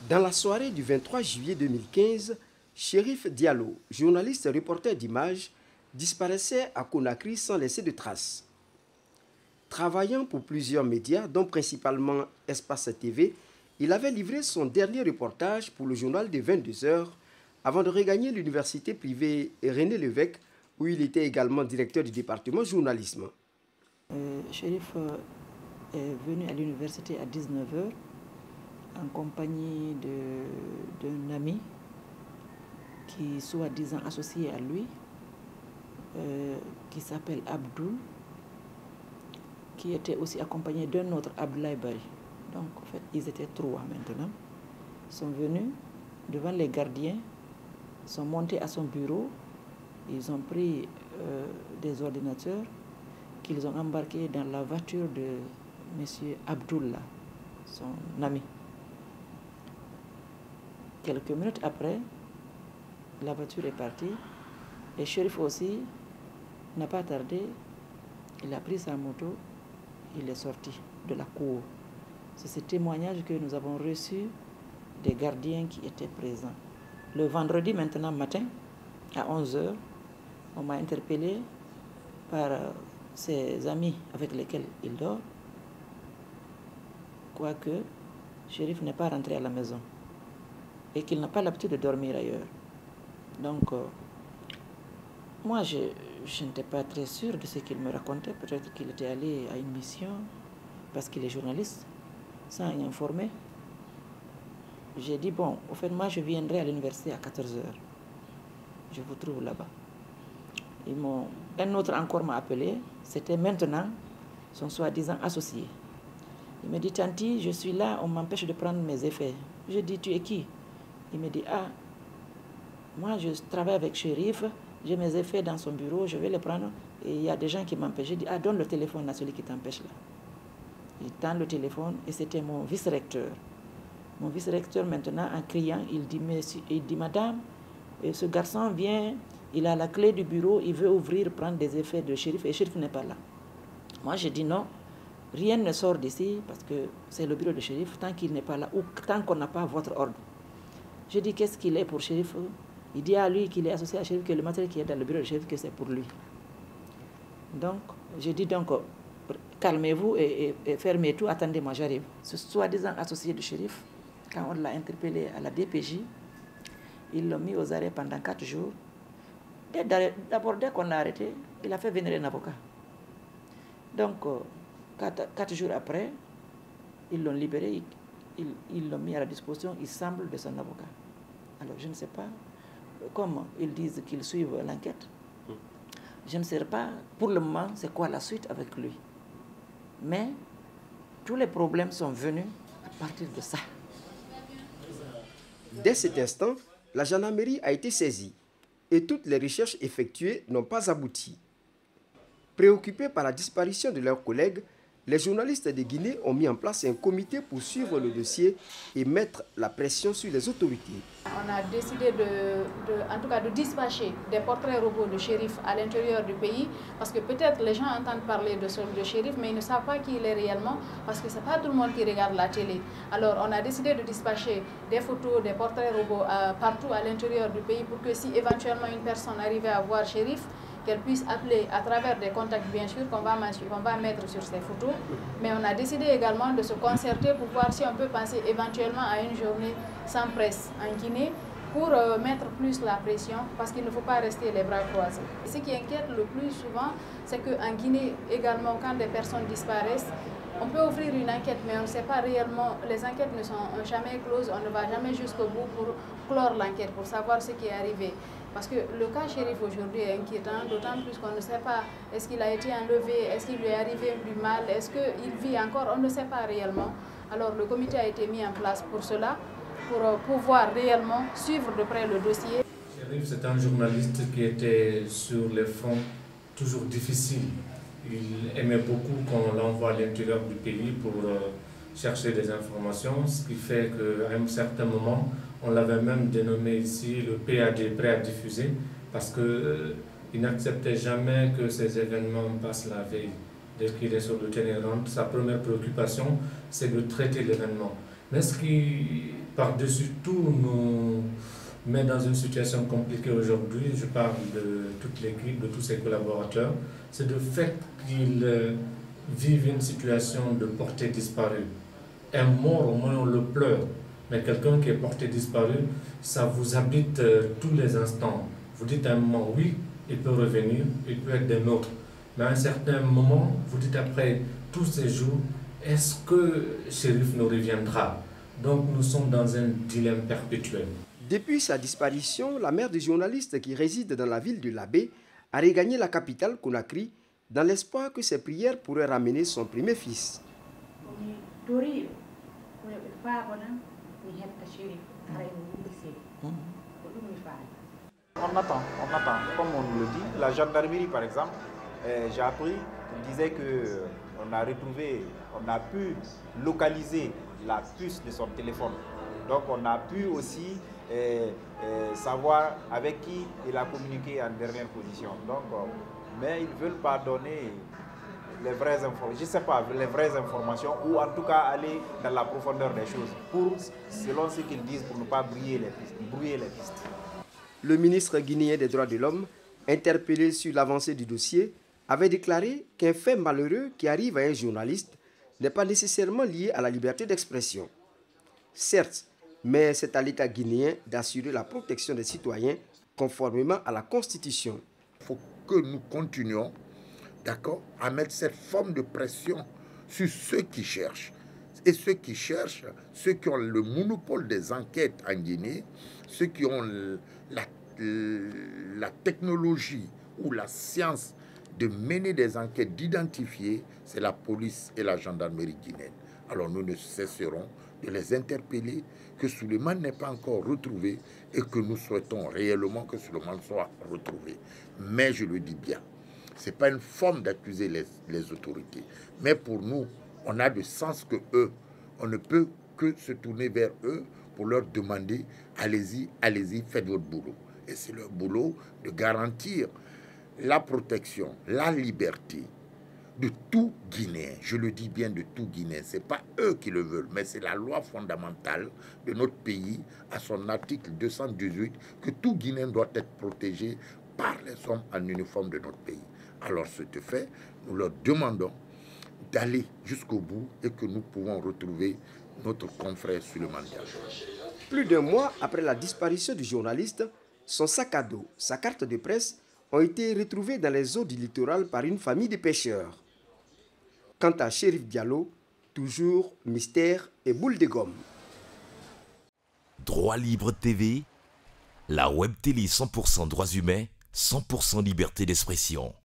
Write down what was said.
Dans la soirée du 23 juillet 2015, Chérif Diallo, journaliste et reporter d'images, disparaissait à Conakry sans laisser de traces. Travaillant pour plusieurs médias, dont principalement Espace TV, il avait livré son dernier reportage pour le journal de 22 heures avant de regagner l'université privée René Lévesque, où il était également directeur du département journalisme. Chérif est venu à l'université à 19 h en compagnie d'un ami qui soi-disant associé à lui, qui s'appelle Abdoul, qui était aussi accompagné d'un autre Abdoulaye Bari. Donc en fait, ils étaient trois maintenant. Ils sont venus devant les gardiens, sont montés à son bureau, ils ont pris des ordinateurs qu'ils ont embarqués dans la voiture de M. Abdoul, son ami. Quelques minutes après, la voiture est partie et Chérif aussi n'a pas tardé, il a pris sa moto, il est sorti de la cour. C'est ce témoignage que nous avons reçu des gardiens qui étaient présents. Le vendredi maintenant matin, à 11 h, on m'a interpellé par ses amis avec lesquels il dort, quoique Chérif n'est pas rentré à la maison et qu'il n'a pas l'habitude de dormir ailleurs. Donc, moi, je n'étais pas très sûre de ce qu'il me racontait. Peut-être qu'il était allé à une mission, parce qu'il est journaliste, sans y informer. J'ai dit, bon, au fait, moi, je viendrai à l'université à 14 h. Je vous trouve là-bas. Un autre encore m'a appelé, c'était maintenant son soi-disant associé. Il me dit, Tanti, je suis là, on m'empêche de prendre mes effets. Je dis, tu es qui? Il me dit, ah, moi je travaille avec Chérif, j'ai mes effets dans son bureau, je vais les prendre. Et il y a des gens qui m'empêchent. Je dis, ah, donne le téléphone à celui qui t'empêche là. Il tend le téléphone et c'était mon vice-recteur. Mon vice-recteur maintenant, en criant, il dit, madame, ce garçon vient, il a la clé du bureau, il veut ouvrir, prendre des effets de Chérif et Chérif n'est pas là. Moi j'ai dit non, rien ne sort d'ici parce que c'est le bureau de Chérif tant qu'il n'est pas là ou tant qu'on n'a pas votre ordre. Je dis qu'est-ce qu'il est pour Chérif? Il dit à lui qu'il est associé à Chérif, que le matériel qui est dans le bureau de Chérif, que c'est pour lui. Donc, je dis donc, calmez-vous et fermez tout, attendez-moi, j'arrive. Ce soi-disant associé de Chérif, quand on l'a interpellé à la DPJ, ils l'ont mis aux arrêts pendant 4 jours. D'abord, dès qu'on l'a arrêté, il a fait venir un avocat. Donc, 4 jours après, ils l'ont libéré, ils l'ont mis à la disposition, il semble, de son avocat. Alors, je ne sais pas, comme ils disent qu'ils suivent l'enquête, je ne sais pas, pour le moment, c'est quoi la suite avec lui. Mais, tous les problèmes sont venus à partir de ça. Dès cet instant, la gendarmerie a été saisie et toutes les recherches effectuées n'ont pas abouti. Préoccupés par la disparition de leurs collègues, les journalistes de Guinée ont mis en place un comité pour suivre le dossier et mettre la pression sur les autorités. On a décidé en tout cas de dispatcher des portraits robots de Chérif à l'intérieur du pays, parce que peut-être les gens entendent parler de Chérif, mais ils ne savent pas qui il est réellement, parce que ce n'est pas tout le monde qui regarde la télé. Alors on a décidé de dispatcher des photos, des portraits robots partout à l'intérieur du pays, pour que si éventuellement une personne arrivait à voir Chérif, qu'elle puisse appeler à travers des contacts bien sûr qu'on va mettre sur ces photos. Mais on a décidé également de se concerter pour voir si on peut penser éventuellement à une journée sans presse en Guinée pour mettre plus la pression, parce qu'il ne faut pas rester les bras croisés. Ce qui inquiète le plus souvent, c'est qu'en Guinée également, quand des personnes disparaissent, on peut ouvrir une enquête, mais on ne sait pas réellement, les enquêtes ne sont jamais closes, on ne va jamais jusqu'au bout pour clore l'enquête, pour savoir ce qui est arrivé. Parce que le cas Chérif aujourd'hui est inquiétant, d'autant plus qu'on ne sait pas, est-ce qu'il a été enlevé, est-ce qu'il lui est arrivé du mal, est-ce qu'il vit encore, on ne sait pas réellement. Alors le comité a été mis en place pour cela, pour pouvoir réellement suivre de près le dossier. Chérif, c'est un journaliste qui était sur les fronts toujours difficiles. Il aimait beaucoup qu'on l'envoie à l'intérieur du pays pour chercher des informations, ce qui fait qu'à un certain moment, on l'avait même dénommé ici le PAD, prêt à diffuser, parce qu'il n'acceptait jamais que ces événements passent la veille. Dès qu'il est sur le terrain, sa première préoccupation, c'est de traiter l'événement. Mais ce qui, par-dessus tout, nous met dans une situation compliquée aujourd'hui, je parle de toute l'équipe, de tous ses collaborateurs, c'est le fait qu'ils vivent une situation de portée disparue. Un mort, au moins on le pleure, mais quelqu'un qui est porté disparu, ça vous habite tous les instants. Vous dites à un moment, oui, il peut revenir, il peut être des nôtres. Mais à un certain moment, vous dites après tous ces jours, est-ce que Chérif nous reviendra? Donc nous sommes dans un dilemme perpétuel. Depuis sa disparition, la mère du journaliste qui réside dans la ville de Labé a regagné la capitale Conakry dans l'espoir que ses prières pourraient ramener son premier fils. On attend. Comme on nous le dit, la gendarmerie par exemple, j'ai appris qu'il disait qu'on a pu localiser la puce de son téléphone. Donc on a pu aussi savoir avec qui il a communiqué en dernière position. Donc, mais ils ne veulent pas donner les vraies informations, je ne sais pas, les vraies informations, ou en tout cas aller dans la profondeur des choses, selon ce qu'ils disent, pour ne pas brouiller les pistes. Le ministre guinéen des droits de l'homme, interpellé sur l'avancée du dossier, avait déclaré qu'un fait malheureux qui arrive à un journaliste n'est pas nécessairement lié à la liberté d'expression. Certes, mais c'est à l'État guinéen d'assurer la protection des citoyens conformément à la Constitution. Il faut que nous continuions, d'accord, à mettre cette forme de pression sur ceux qui cherchent. Et ceux qui cherchent, ceux qui ont le monopole des enquêtes en Guinée, ceux qui ont la technologie ou la science de mener des enquêtes, d'identifier, c'est la police et la gendarmerie guinéenne. Alors nous ne cesserons de les interpeller, que Souleymane n'est pas encore retrouvé et que nous souhaitons réellement que Souleymane soit retrouvé. Mais je le dis bien, ce n'est pas une forme d'accuser les autorités. Mais pour nous, on a le sens que eux, on ne peut que se tourner vers eux pour leur demander, allez-y, faites votre boulot. Et c'est leur boulot de garantir la protection, la liberté de tout Guinéen. Je le dis bien, de tout Guinéen. Ce n'est pas eux qui le veulent, mais c'est la loi fondamentale de notre pays, à son article 218, que tout Guinéen doit être protégé par les hommes en uniforme de notre pays. Alors, ce fait, nous leur demandons d'aller jusqu'au bout et que nous pouvons retrouver notre confrère Souleymane Diallo. Plus d'un mois après la disparition du journaliste, son sac à dos, sa carte de presse ont été retrouvés dans les eaux du littoral par une famille de pêcheurs. Quant à Chérif Diallo, toujours mystère et boule de gomme. Droit Libre TV, la web télé 100% droits humains, 100% liberté d'expression.